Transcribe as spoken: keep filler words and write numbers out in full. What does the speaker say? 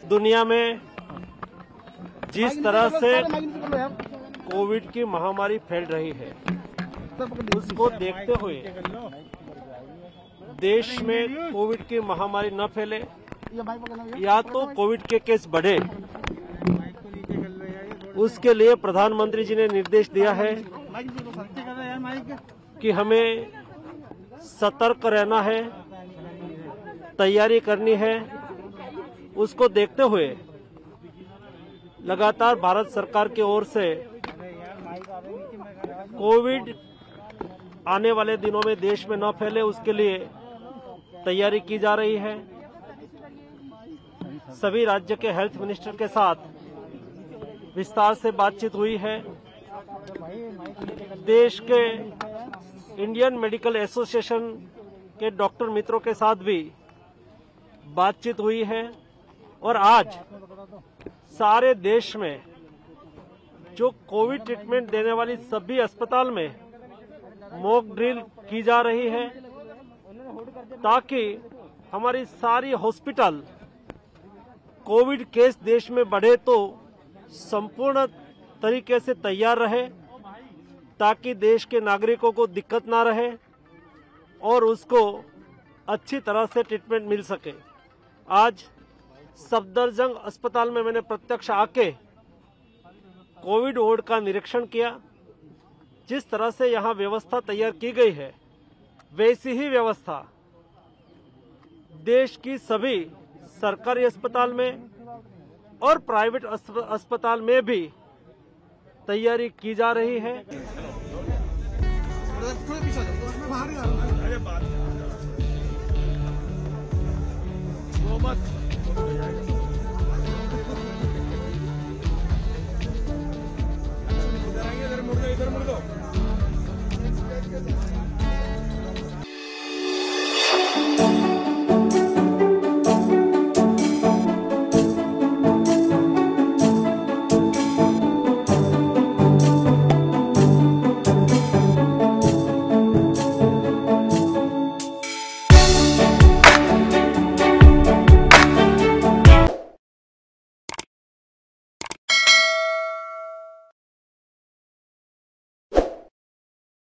दुनिया में जिस तरह से कोविड की महामारी फैल रही है, उसको देखते हुए देश में कोविड की महामारी न फैले या तो कोविड के केस बढ़े, उसके लिए प्रधानमंत्री जी ने निर्देश दिया है कि हमें सतर्क रहना है, तैयारी करनी है। उसको देखते हुए लगातार भारत सरकार की ओर से कोविड आने वाले दिनों में देश में न फैले, उसके लिए तैयारी की जा रही है। सभी राज्य के हेल्थ मिनिस्टर के साथ विस्तार से बातचीत हुई है। देश के इंडियन मेडिकल एसोसिएशन के डॉक्टर मित्रों के साथ भी बातचीत हुई है और आज सारे देश में जो कोविड ट्रीटमेंट देने वाली सभी अस्पताल में मॉक ड्रिल की जा रही है, ताकि हमारी सारी हॉस्पिटल कोविड केस देश में बढ़े तो संपूर्ण तरीके से तैयार रहे, ताकि देश के नागरिकों को दिक्कत ना रहे और उसको अच्छी तरह से ट्रीटमेंट मिल सके। आज सफदरजंग अस्पताल में मैंने प्रत्यक्ष आके कोविड वार्ड का निरीक्षण किया। जिस तरह से यहाँ व्यवस्था तैयार की गई है, वैसी ही व्यवस्था देश की सभी सरकारी अस्पताल में और प्राइवेट अस्पताल में भी तैयारी की जा रही है। वो मत